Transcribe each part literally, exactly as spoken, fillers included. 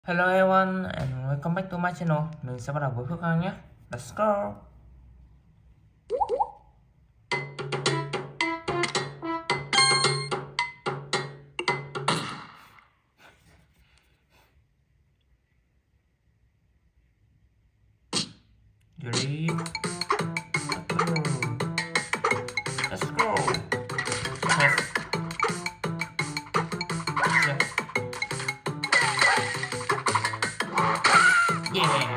Hello everyone and welcome back to my channel. Mình sẽ bắt đầu với Phước Anh nhé. Let's go. You ready? Let's go. Yes. Yeah. Yeah.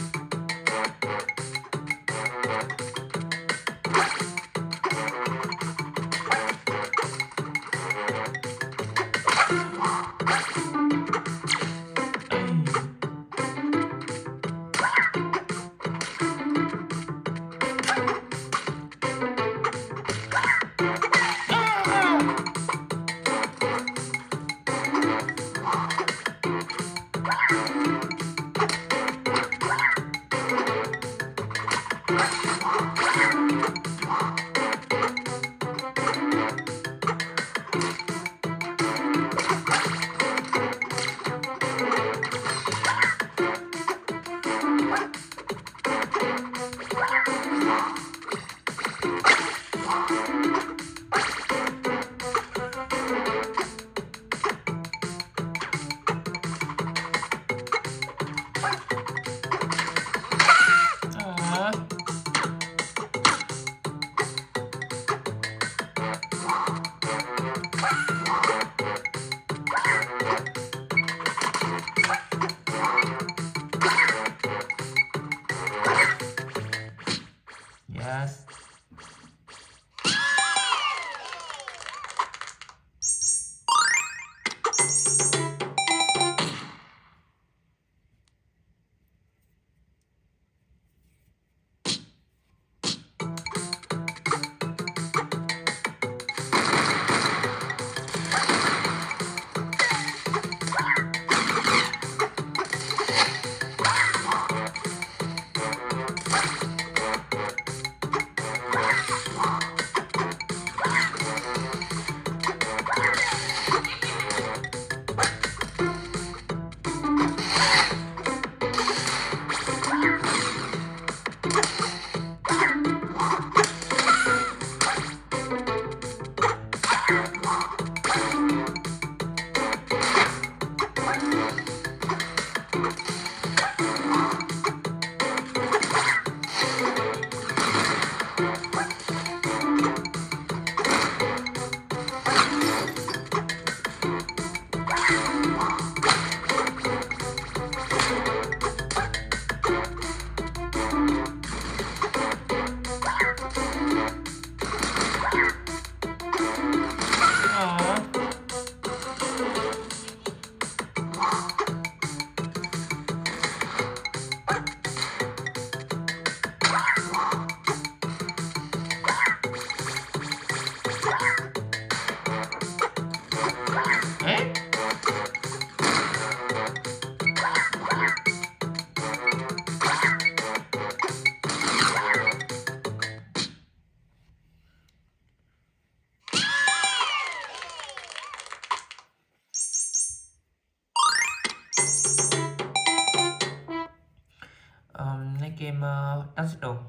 Yes. Um, lấy game uh, đánh xích đồ.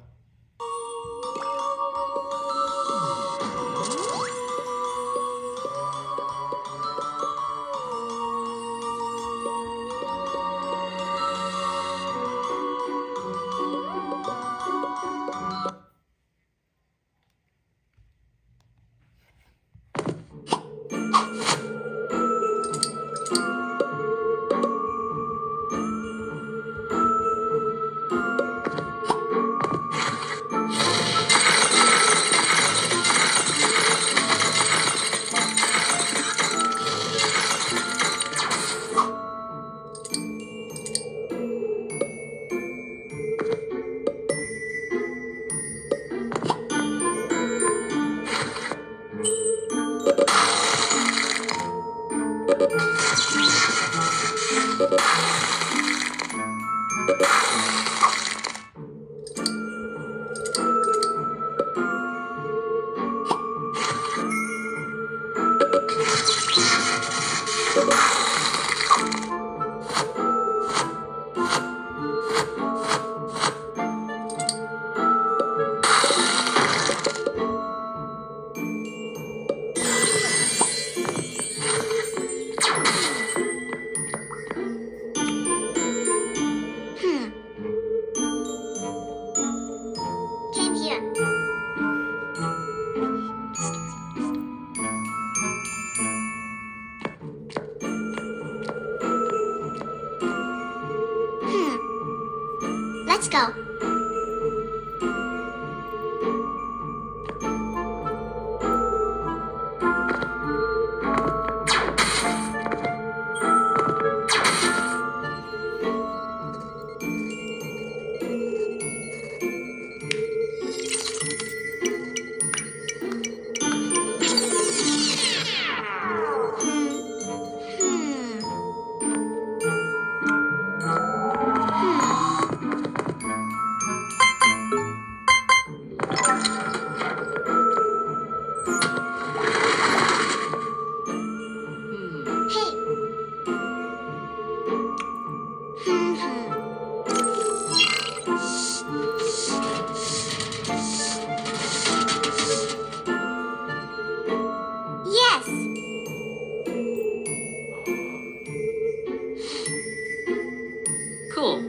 Let's go. Cool.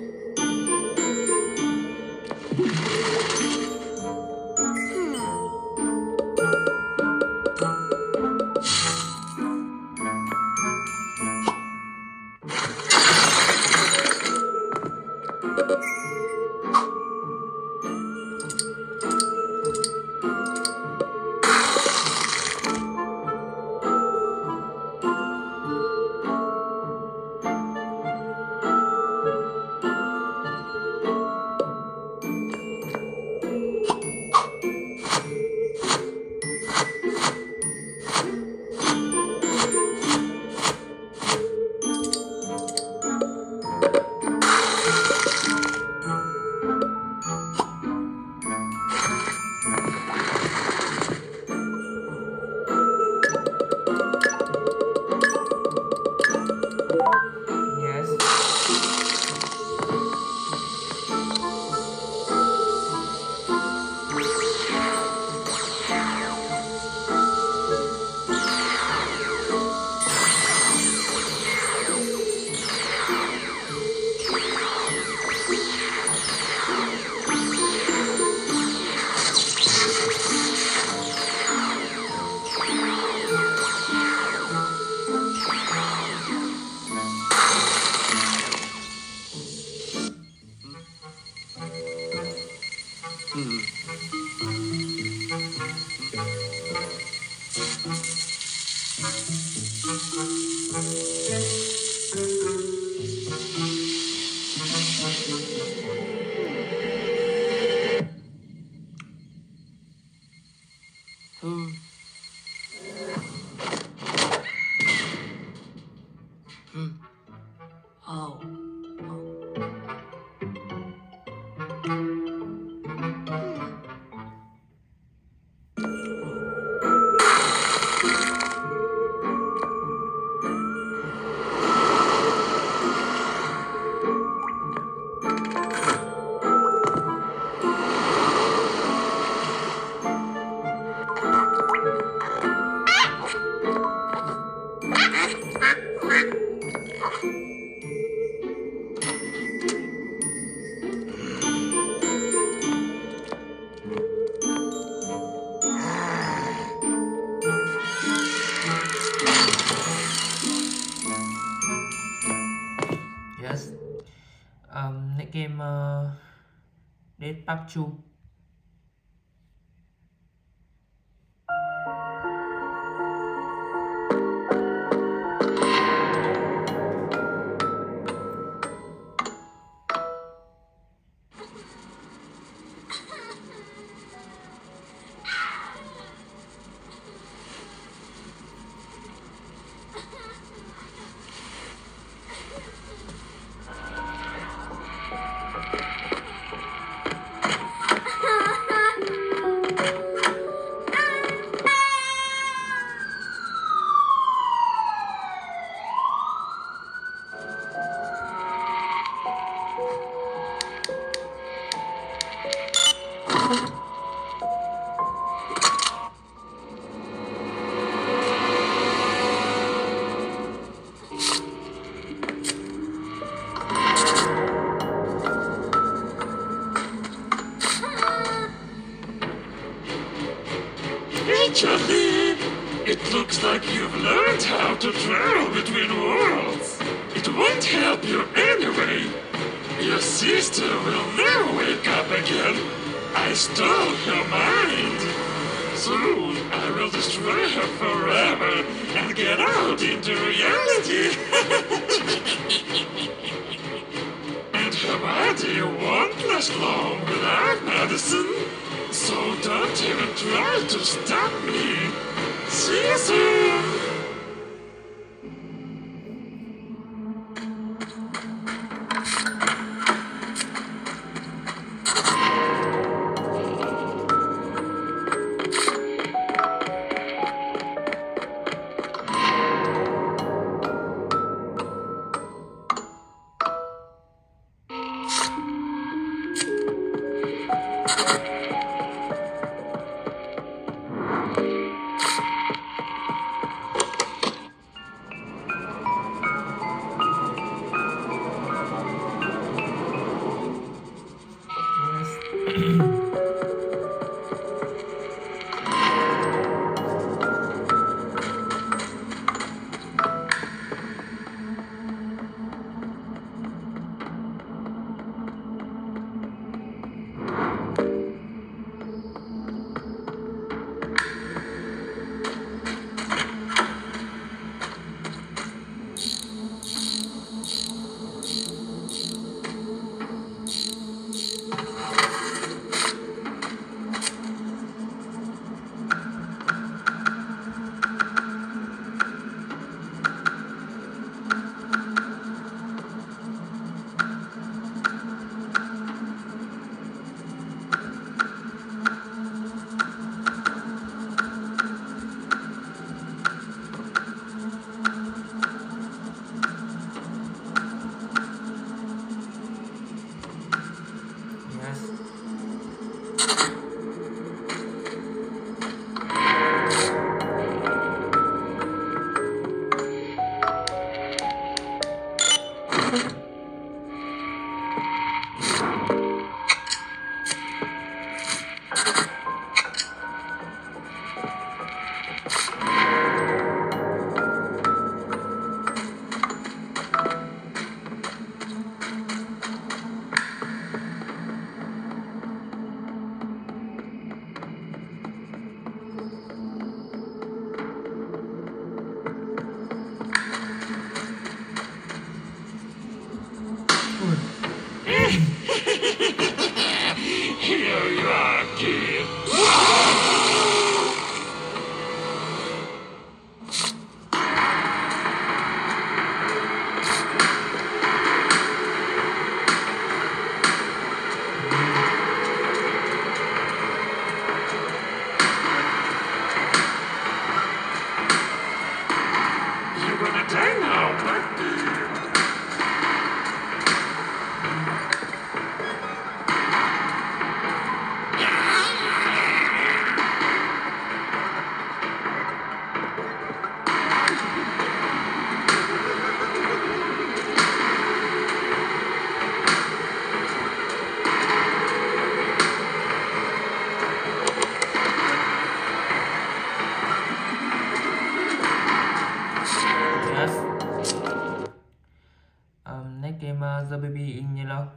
Hmm. Hmm. Oh. Yes. Um, next game uh, đến Park Chu. Charlie, it looks like you've learned how to travel between worlds. It won't help you anyway. Your sister will never stole her mind. Soon I will destroy her forever and get out into reality. And her body won't last long without medicine. So don't even try to stop me. See you soon. Here you are, kid. You're gonna die now, puppy. Um, next game uh, The Baby in Yellow.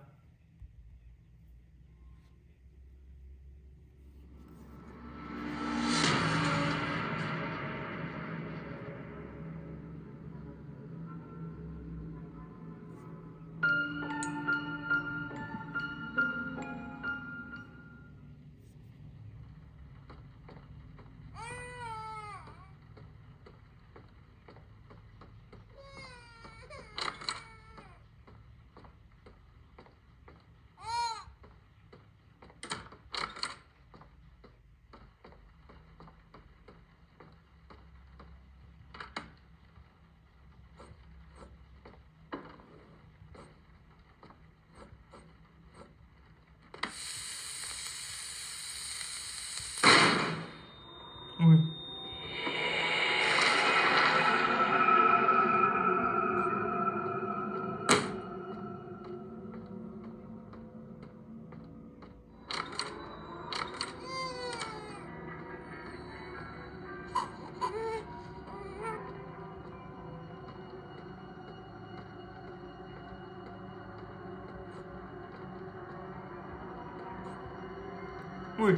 Ui.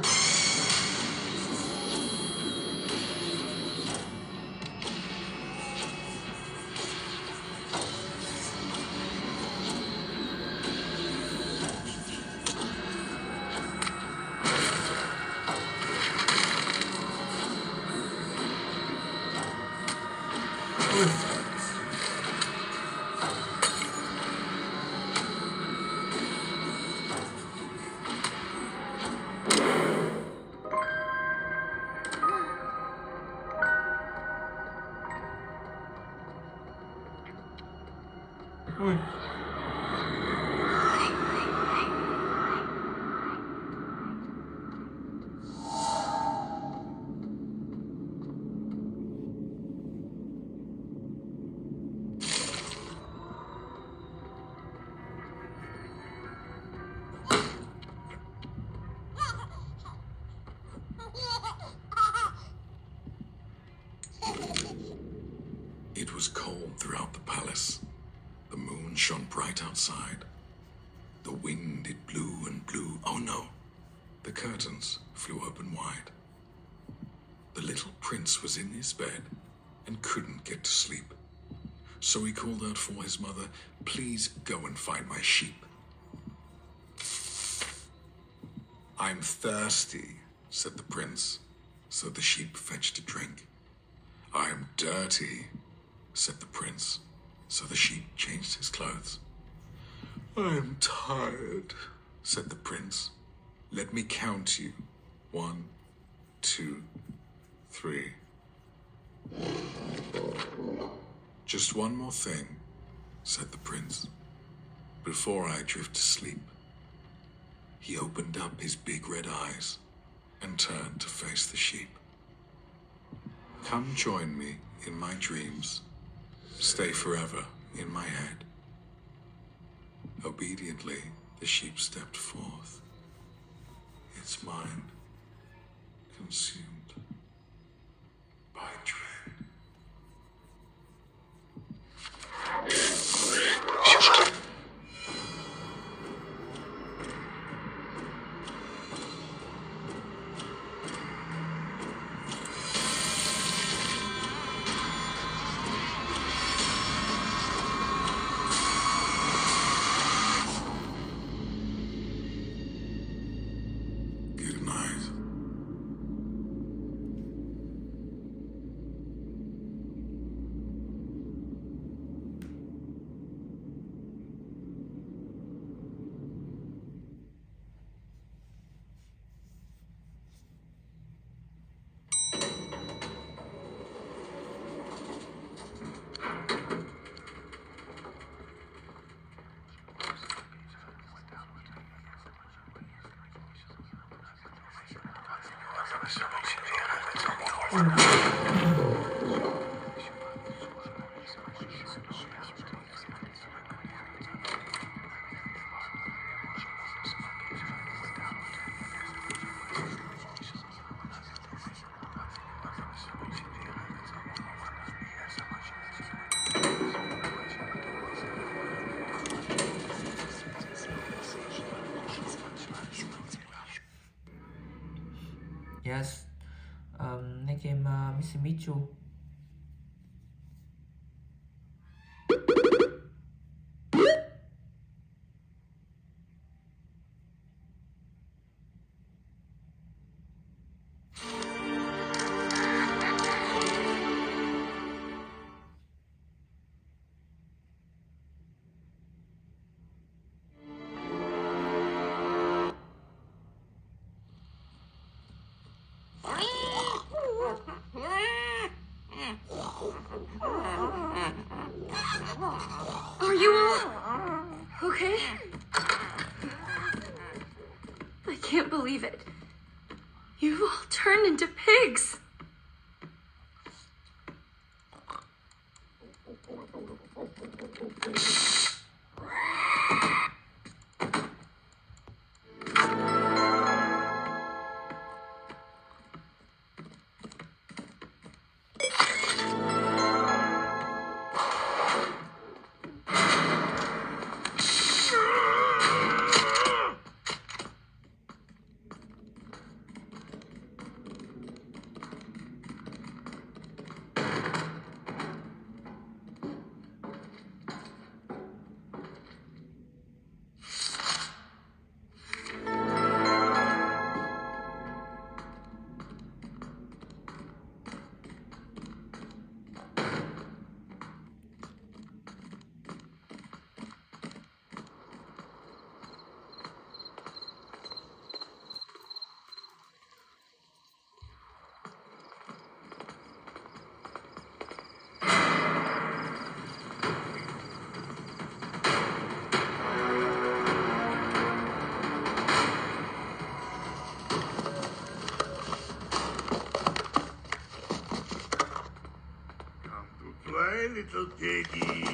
Ui. It was cold throughout the palace. The moon shone bright outside. The wind, it blew and blew. Oh no, the curtains flew open wide. The little prince was in his bed and couldn't get to sleep. So he called out for his mother, "Please go and find my sheep." "I'm thirsty," said the prince, so the sheep fetched a drink. "I'm dirty," said the prince, so the sheep changed his clothes. "I'm tired," said the prince. "Let me count you. One, two, three. Just one more thing," said the prince, "before I drift to sleep." He opened up his big red eyes and turned to face the sheep. "Come join me in my dreams. Stay forever in my head." Obediently, the sheep stepped forth, its mind consumed by dread. Good night. Yes, um, next game uh, Mitsubishi. Are you all okay? I can't believe it. You've all turned into pigs. little piggy.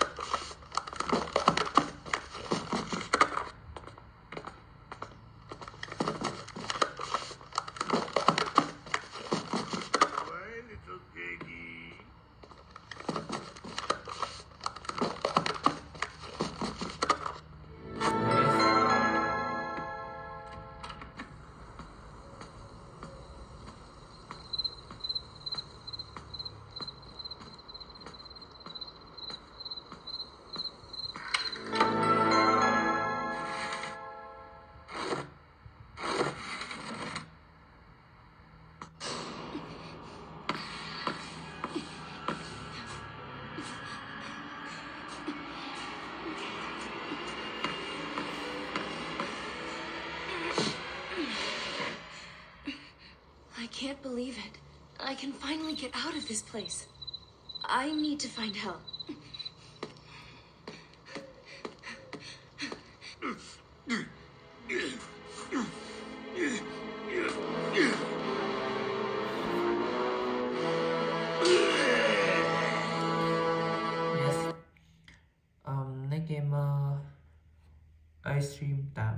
I can't believe it. I can finally get out of this place. I need to find help. Yes. Um, next game uh, Ice Cream tám.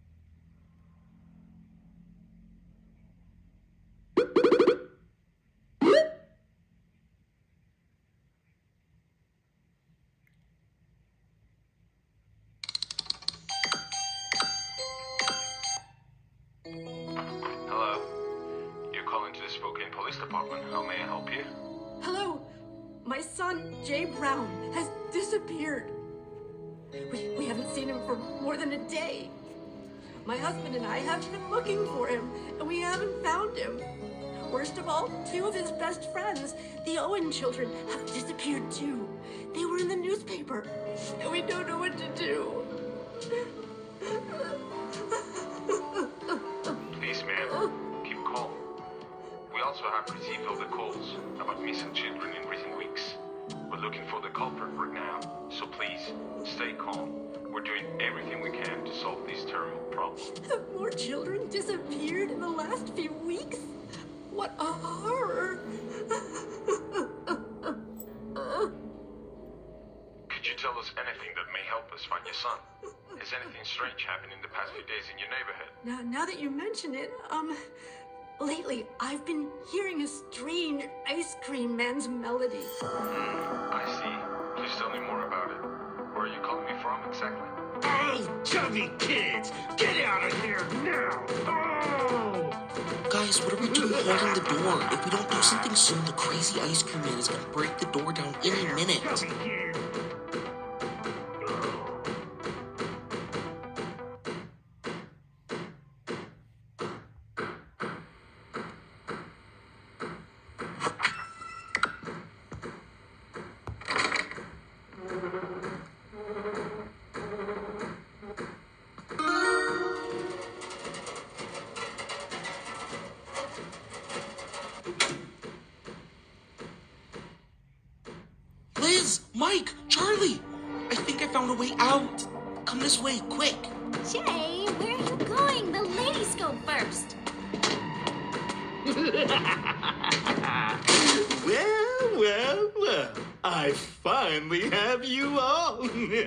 Hello. You're calling to the Spokane Police Department. How may I help you? Hello. My son, Jay Brown, has disappeared. We, we haven't seen him for more than a day. My husband and I have been looking for him, and we haven't found him. Worst of all, two of his best friends, the Owen children, have disappeared too. They were in the newspaper, and we don't know what to do. Please, ma'am, keep calm. We also have received other calls about missing children in recent weeks. We're looking for the culprit right now, so please, stay calm. We're doing everything we can to solve this terrible problem. Have more children disappeared in the last few weeks? What a horror! Could you tell us anything that may help us find your son? Has anything strange happened in the past few days in your neighborhood? Now, now that you mention it, um, lately I've been hearing a strange ice cream man's melody. Hmm, I see. Please tell me more about it. Where are you calling me from exactly? Oh, chubby kids! Get out of here now! Oh! Guys, what are we doing holding the door? If we don't do something soon, the crazy ice cream man is gonna break the door down any minute. Chubby kids! Liz, Mike, Charlie, I think I found a way out. Come this way, quick. Jay, where are you going? The ladies go first. Well, well, well. I finally have you all.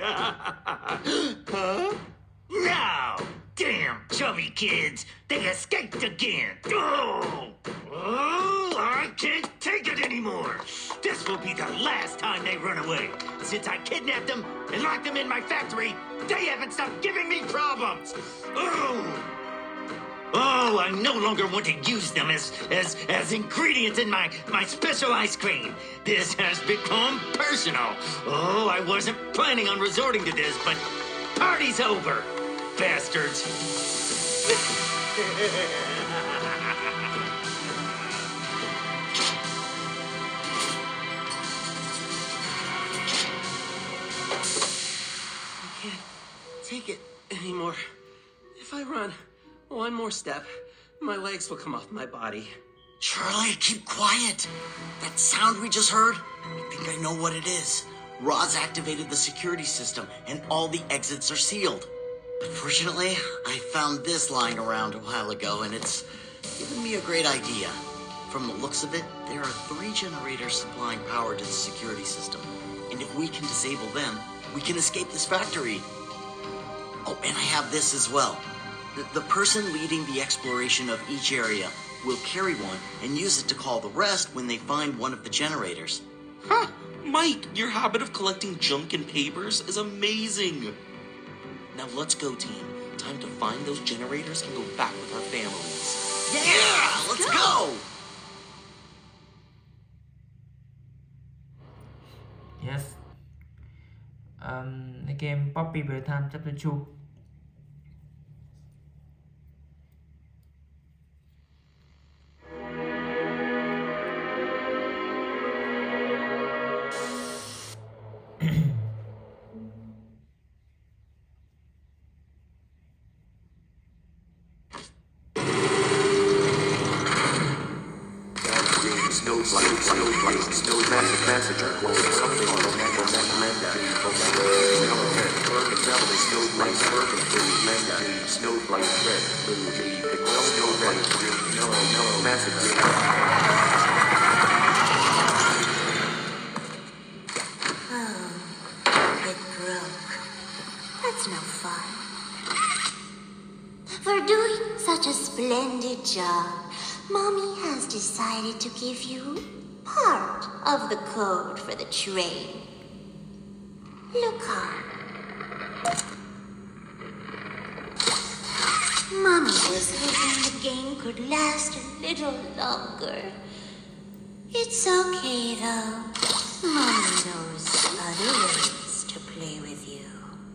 Huh? No! Damn chubby kids! They escaped again! Oh! Oh, I can't take it anymore! This will be the last time they run away. Since I kidnapped them and locked them in my factory, they haven't stopped giving me problems! Oh! Oh, I no longer want to use them as as as ingredients in my my special ice cream. This has become personal. Oh, I wasn't planning on resorting to this, but party's over, bastards. I can't take it anymore. If I run one more step, my legs will come off my body. Charlie, keep quiet. That sound we just heard, I think I know what it is. Roz activated the security system, and all the exits are sealed. Unfortunately, I found this lying around a while ago, and it's given me a great idea. From the looks of it, there are three generators supplying power to the security system. And if we can disable them, we can escape this factory. Oh, and I have this as well. The, the person leading the exploration of each area will carry one and use it to call the rest when they find one of the generators. Huh. Mike, your habit of collecting junk and papers is amazing. Now let's go, team. Time to find those generators and go back with our families. Yeah, let's go! Yes. Um, the game Poppy Playtime Chapter two. Splendid job. Mommy has decided to give you part of the code for the train. Look on. Mommy was hoping the game could last a little longer. It's okay though. Mommy knows other ways to play with you.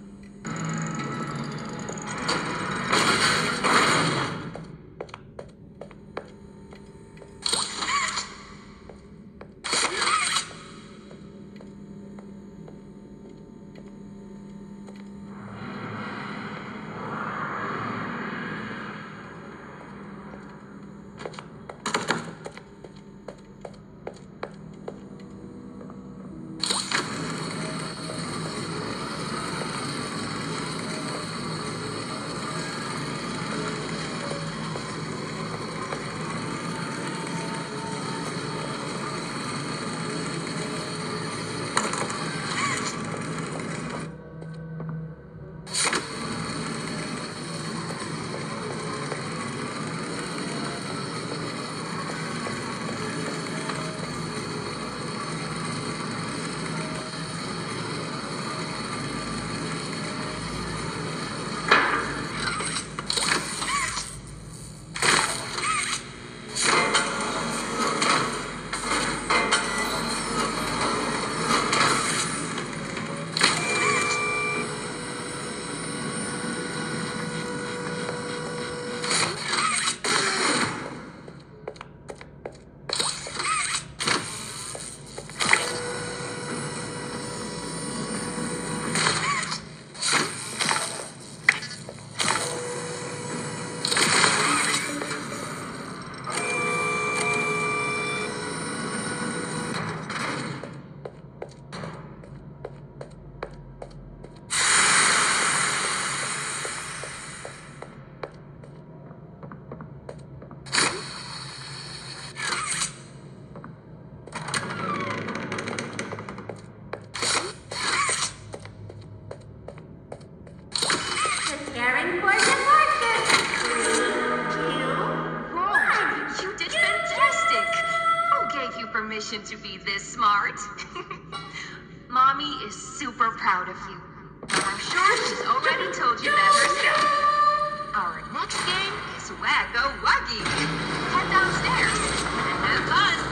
To be this smart. Mommy is super proud of you. I'm sure she's already told you that herself. Our next game is Wacko Wuggy. Head downstairs and have fun.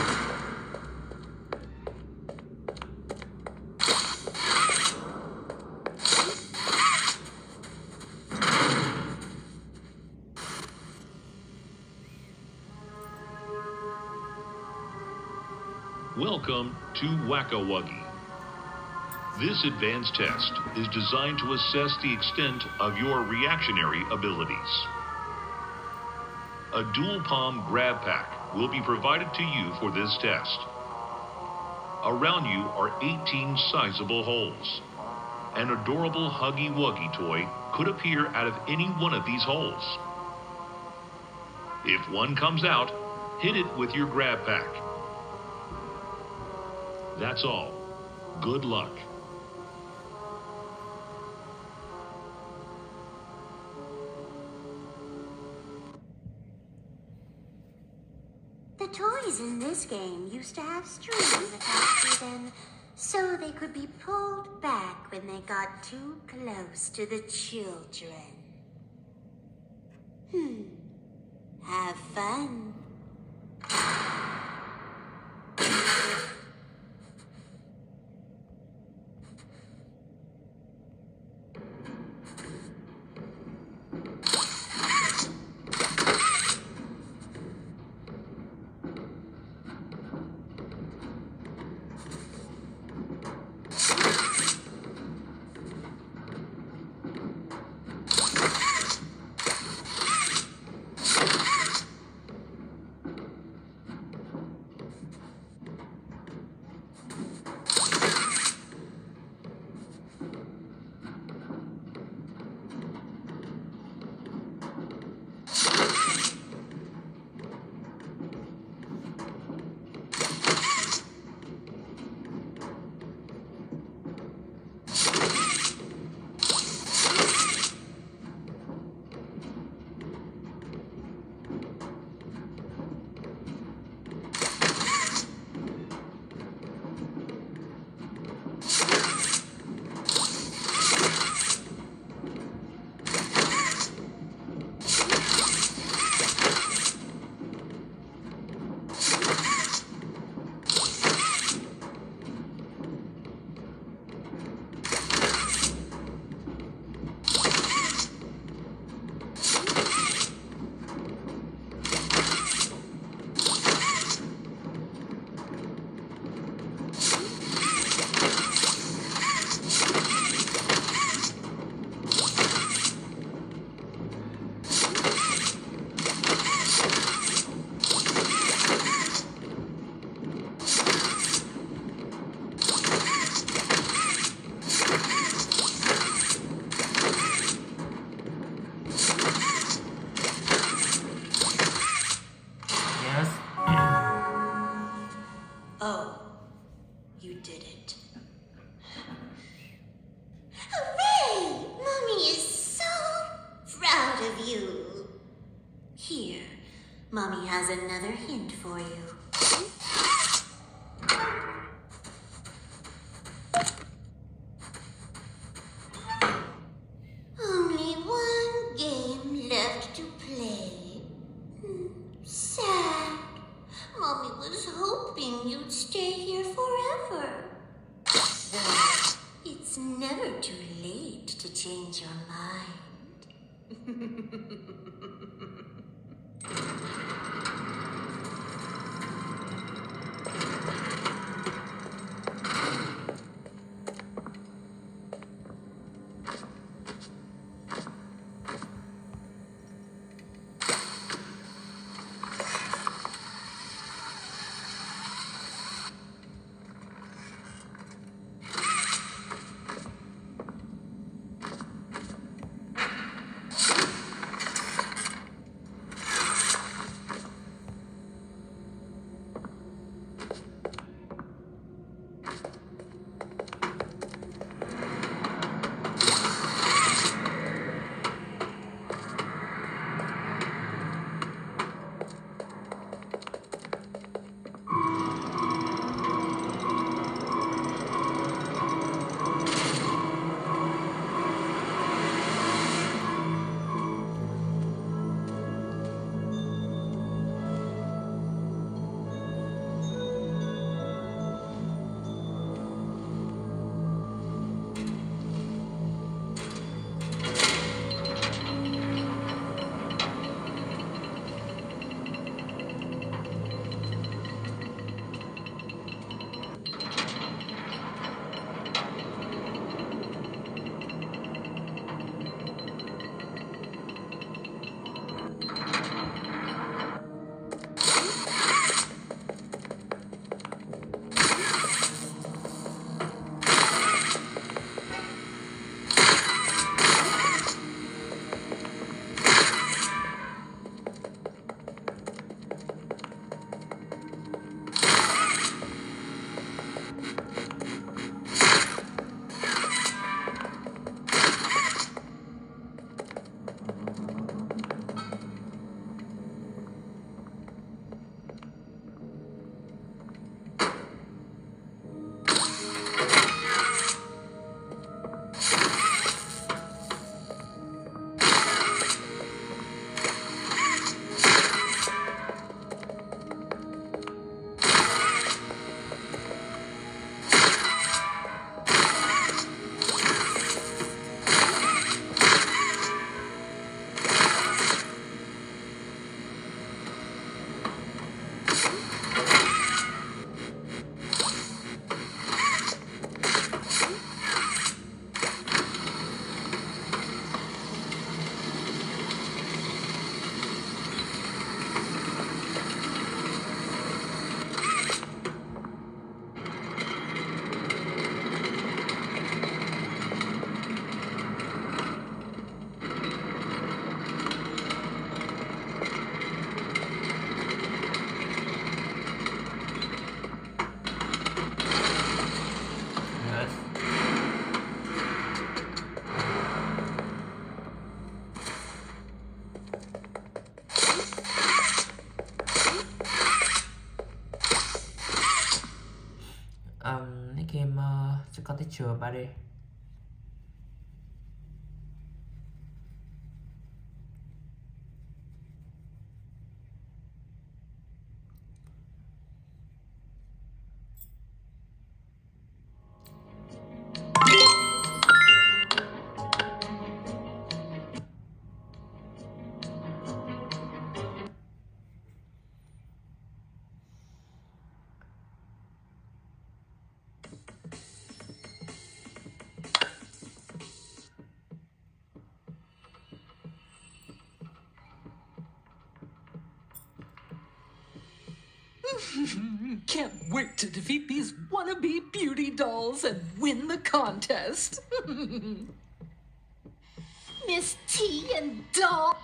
Welcome to Wacko Wuggy. This advanced test is designed to assess the extent of your reactionary abilities. A dual palm grab pack will be provided to you for this test. Around you are eighteen sizable holes. An adorable Huggy Wuggy toy could appear out of any one of these holes. If one comes out, Hit it with your grab pack. That's all. Good luck. The toys in this game used to have strings attached to them, so they could be pulled back when they got too close to the children. Hmm. Have fun. Mommy has another hint for you. Only one game left to play. Hmm, sad. Mommy was hoping you'd stay here forever. Well, it's never too late to change your mind. sửa ba D. Can't wait to defeat these wannabe beauty dolls and win the contest. Miss T and Doll.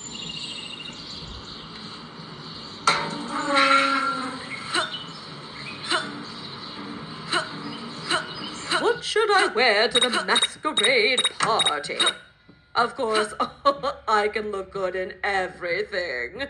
What should I wear to the masquerade party? Of course, I can look good in everything.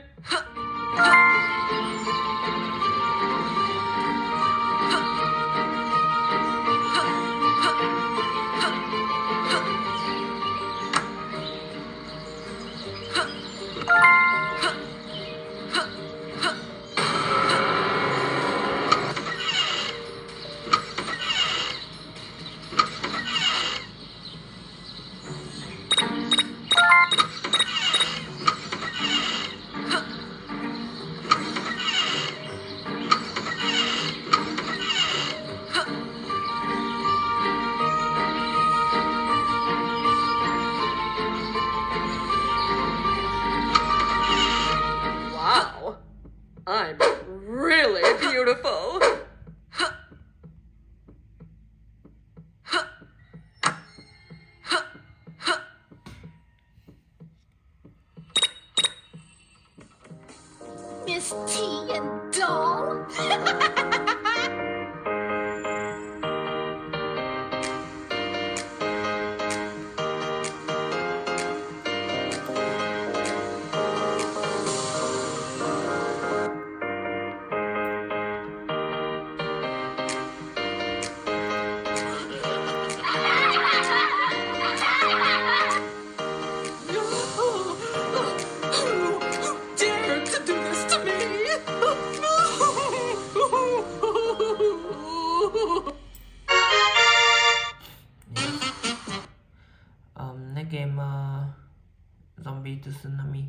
I'm really beautiful. Miss T and Doll. Um, next game, uh, Zombie Tsunami.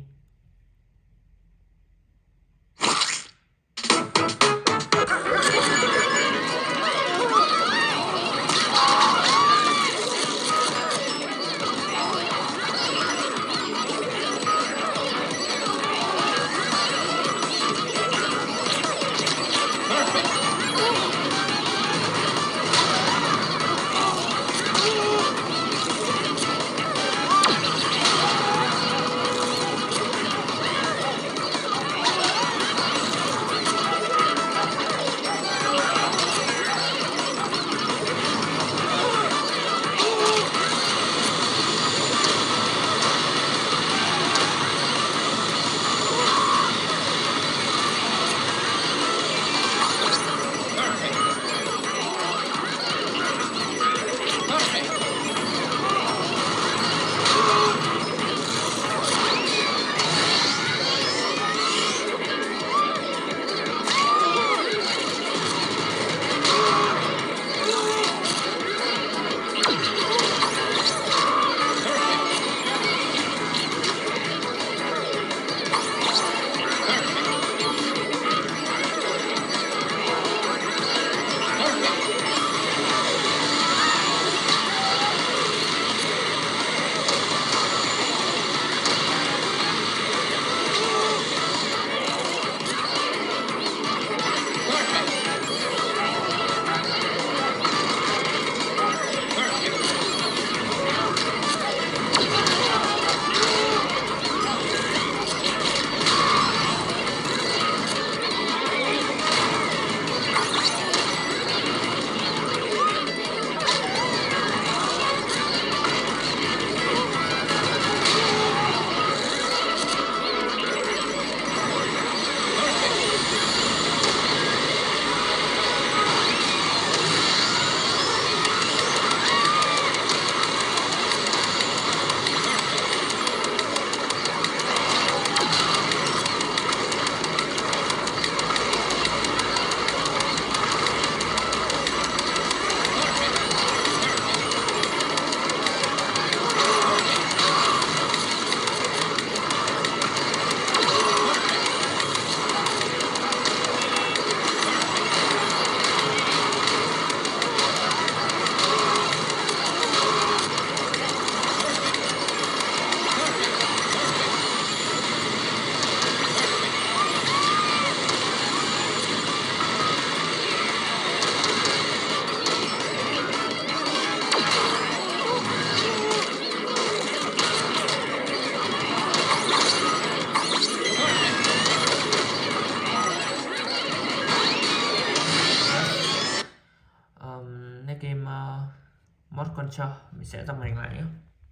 chờ, mình sẽ dòng màn hình lại nhé.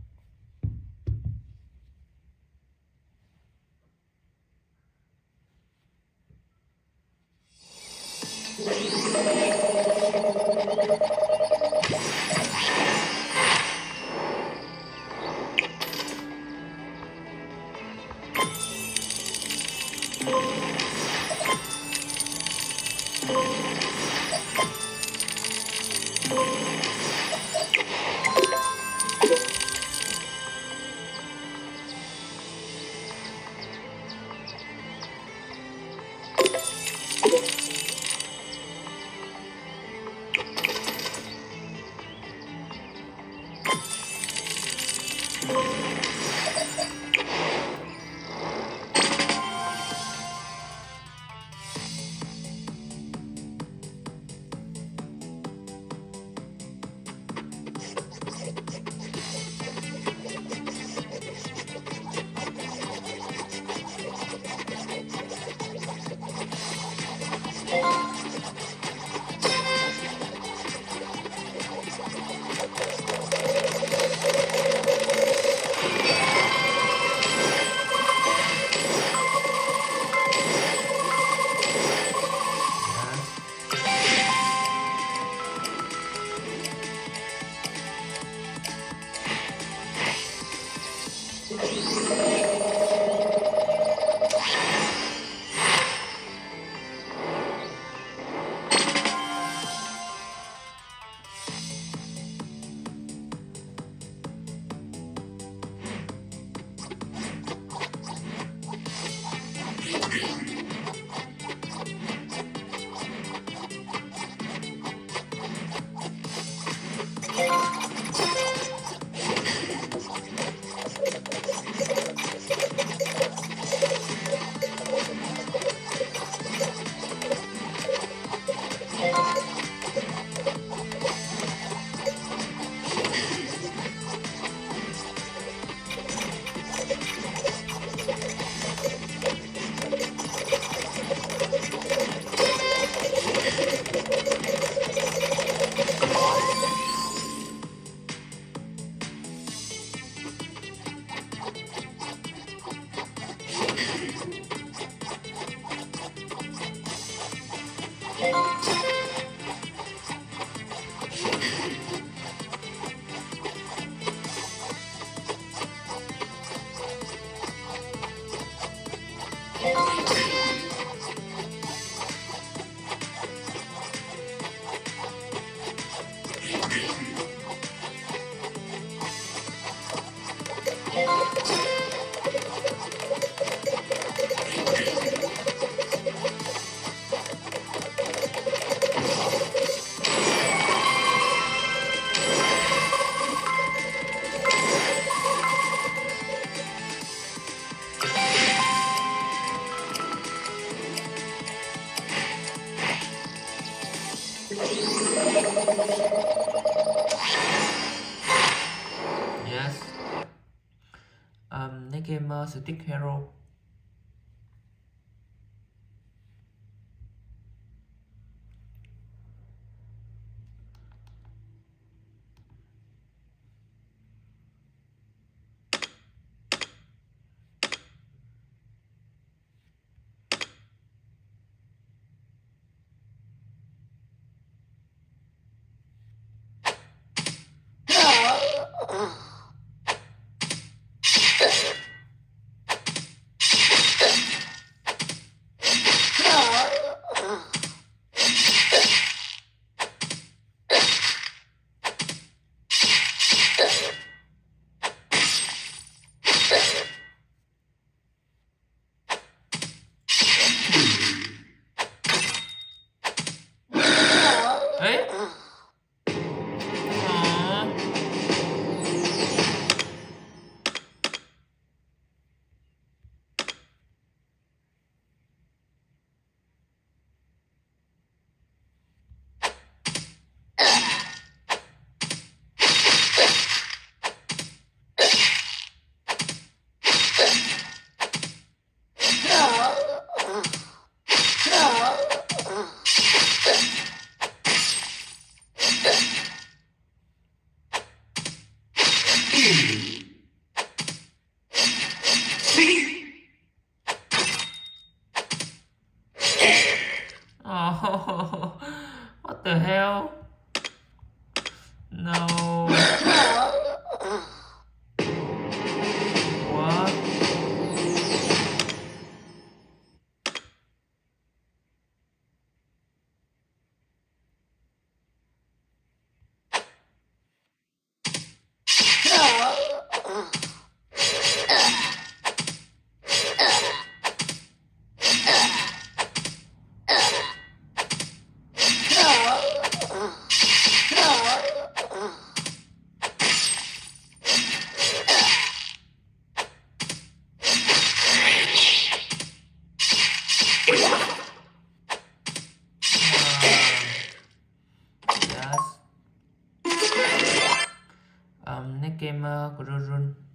Yes. Um, next game uh, Stick Hero. No. What the hell? No. What? Um, Nick Gamer, Gururun.